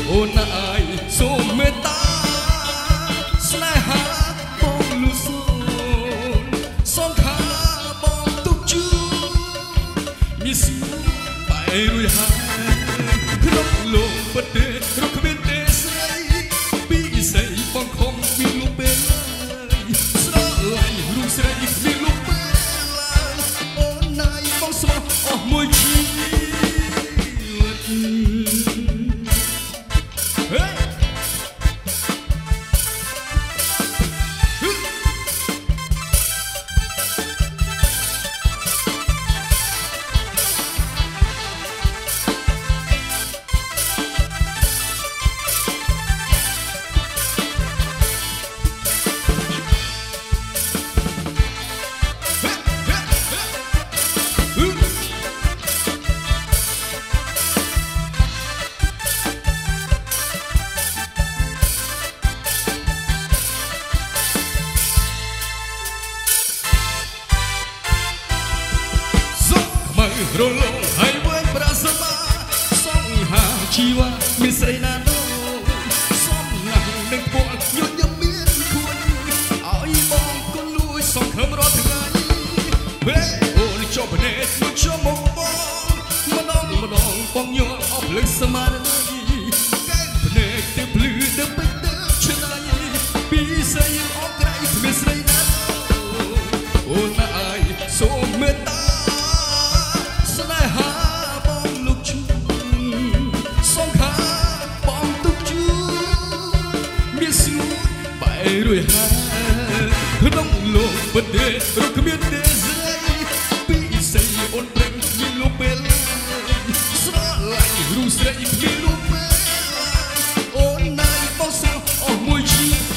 អូនអាយសូមមេត្តាស្នេហាបងលូសូនសងខាបងទុកជូមានស្មោះបែររួយហើយក្នុងលោកពិតទេរកគ្មានទេស្រីពីស្អីបងខំមានលោកពេលស្រឡាញ់រូបស្រីមានលោកពេលអូនណាយបងស្មោះអស់មួយជីវិតរលងហើយវិញប្រាសមាសងហាជីវ៉ាមានស្រីណានោះសំណាស់នឹងពណ៌យត់យំមានគួនឲ្យបងគុនលួយសងខំរាល់ថ្ងៃពេលអូនចុះភ្នែកមកជុំមកបងម្ដងបងយល់អស់ភ្លេចស្មារតីកែភ្នែកទៅភ្លឺទៅពេញទៅឆ្នៃពីស្រីអស់ក្រៃគ្មានស្រីណាអូនអាយសូមមេត្តាស្នេហាបងលោកជូសងខាបងទុកជូមានស្ងួនបែររួយហើយក្នុងលោកពិតទេរកគ្មានទេស្រីពីស្អីអូនប្រឹងមានលោកពេលស្រឡាញ់រូបស្រីមានលោកពេលអូនណាយបងសោះអស់មួយជីវិត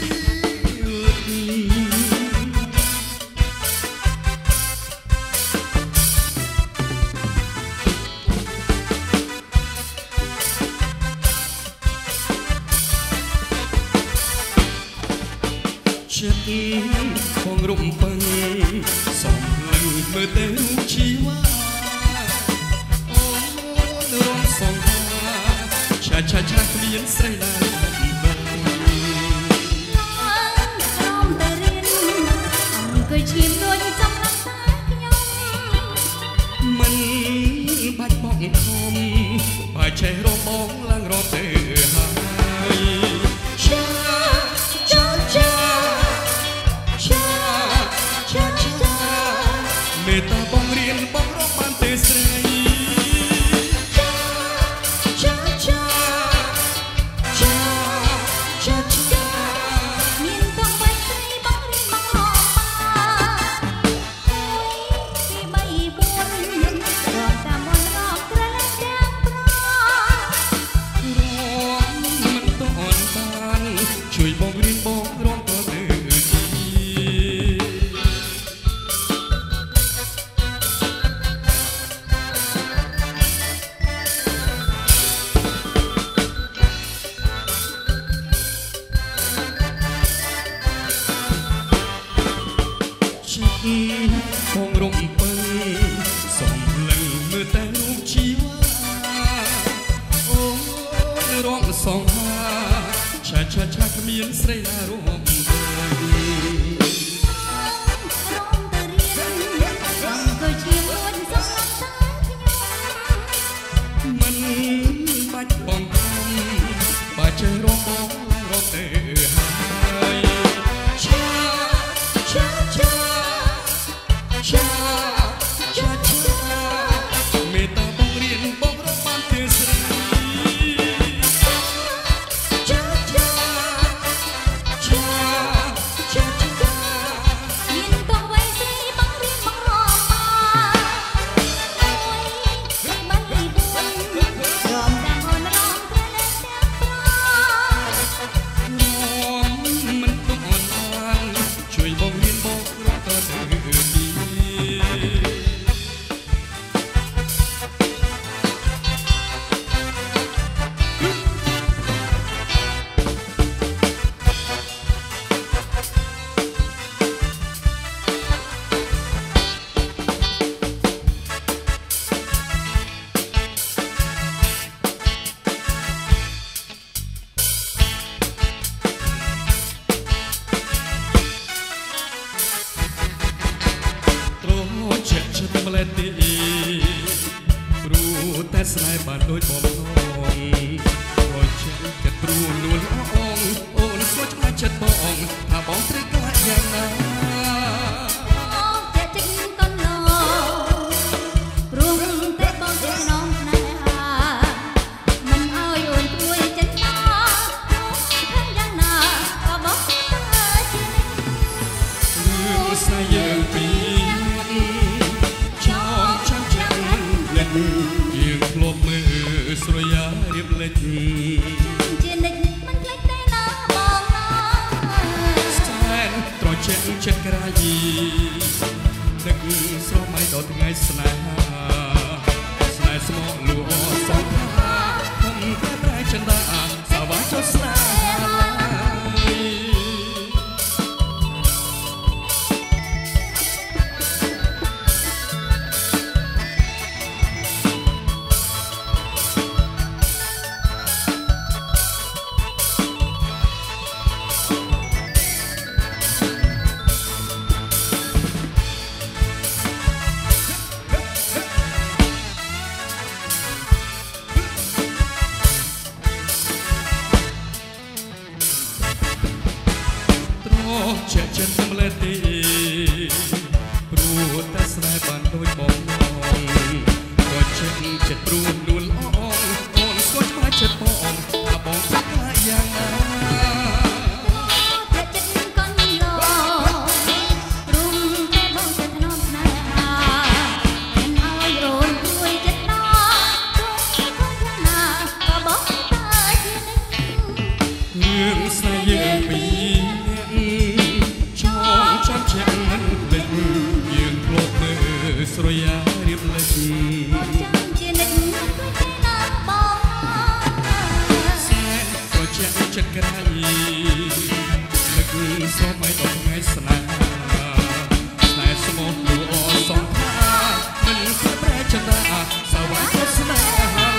ចិត្តផងរំពឹងសំឡេងមើលតែរូបជីវ៉ាអូនរំសងឆាគ្មានស្រីណាបងរំតែរៀនអង្គុយឈាមដូចចំណាក់តែខ្ញុំមិនបាច់បងខំបើចេះរំបងឡើងរត់ទៅហើយមេត្តាបងរៀនបងរកបានទេស្រីមានต้องបាច់ស្រីបងរៀនបងរកបានពី3 4រងតាមមុនរកត្រឡប់ទាំងប្ររងមិនតន់បានជួយបងរៀនបងរងទៅបងរំពឹងសំឡេងមើលតែរូបជីវ៉ាអូនរងសងហាឆាគ្មានស្រីណារួមរំតែរៀនអង្គុយឈាមដូចសំណាក់តែខ្ញុំមិនបាច់បងខំបើចេះរំបងឡើងរត់ទៅហើយឆាមេត្តាបងរៀនបងរកបានទេស្រីឆាចិត្តម្លេះទេព្រោះតែស្នេហ៍បានដូចបំណងក៏ចិត្តព្រោះលួនអងអូនស្គាល់ច្បាស់ចិត្តបងថាបងត្រូវការយ៉ាងណាចិត្តក្រៃនឹកស្រមៃដល់ថ្ងៃស្នេហាស្នេហ៍ស្មោះលួសងថាខ្ញុំតែប្រែចិនដាសាវ៉ាចុះស្នេជាចិត្តម្លេះទេព្រោះតែស្នេហ៍បានដូចបងក៏ចិត្តព្រោះលួនអងអូនស្គាល់ច្បាស់ចិត្តបងថាបងត្រូវការយ៉ាងណាស្រយារៀបលេចចាំជានិចមិនណាបងសែនក៏ជាចិត្តក្រៃនឹកស្រមៃដល់ថ្ងៃស្នេហ៍ស្នេហ៍ស្មោះលួអសងថាមិនគួរប្រែចន្ទាសាវ៉ាក៏ស្នេហ៍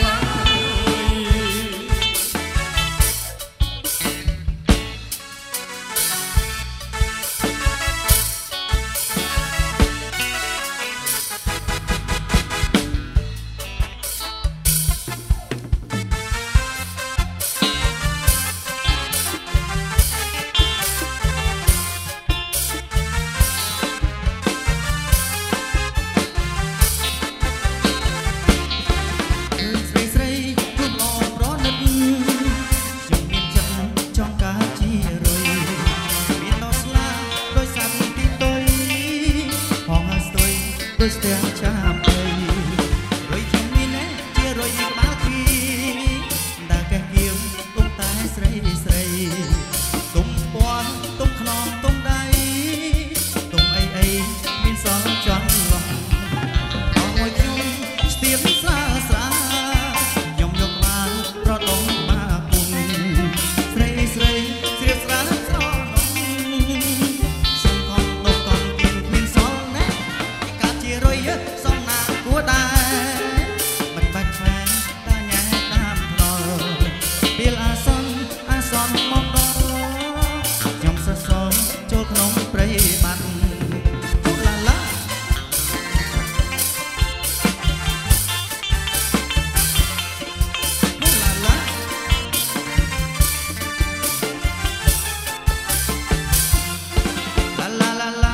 ស្ទះចាំពេញរុយខ្ញុំមានជារុយក្បាលគីដែលកេះគៀមទុំតែស្រីស្រីទុំពាន់ទុំខ្នងទុំដៃទុំអីមានសល់ចន់ឡងអស់មួយខ្ញុំស្ទាបស្រាស្រាខ្ញុំយកបានប្រដងមកពុំស្រីស្រីស្រៀបស្រាស្រណងសុំខំដកកំគៀនគ្មានសល់ណាកាជារុយសំណាគួរដែរមិនបាច់ខ្វែងតាញ៉ែតាមថ្នល់ពេលអាសន្នមកដល់ខ្ញុំសរសើរចូលក្នុងព្រៃបាត់អូឡាឡាអូឡាឡាឡាឡាឡា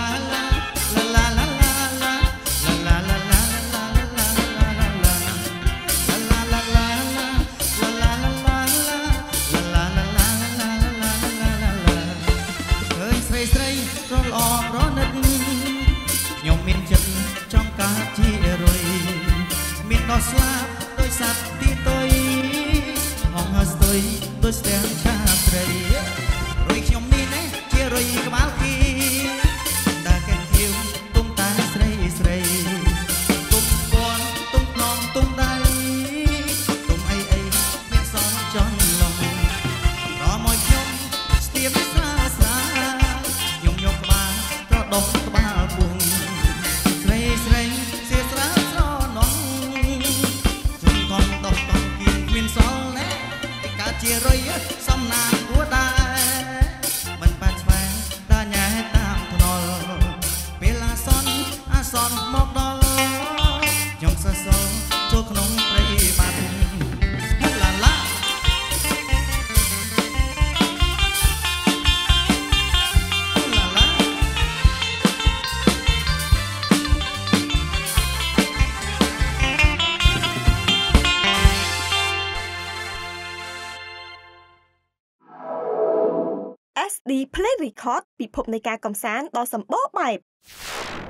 ខ្ញុំមានចិត្តចង់ការជារុយមានដល់ស្លាប់ដោយសត្វទីតុយហងហើស្ទុយដោយស្ទះឆាត្រីរុយខ្ញុំមានជារុយក្បាលគីដែលកេះគៀវទុំតែស្រីស្រីទុំពាន់ទុំខ្នងទុំដៃទុំអីមានសល់ចន់ឡងរមកខ្ញុំស្ទាបស្រាស្រាខ្ញុំយកក្បាលប្រដុំក្បាលពុំស្រីស្រីសៀស្រាស្រណងជំកន់ដុំកំគៀនគ្មានសល់ណាកើតជារុយសំណាងគួរដែរមិនបាច់ស្វែងដើរញ៉ែតាមថ្នល់ពេលអាសន្នមកដល់ SD Play Record ពិភពនៃការកម្សាន្តដ៏សម្បូរបែប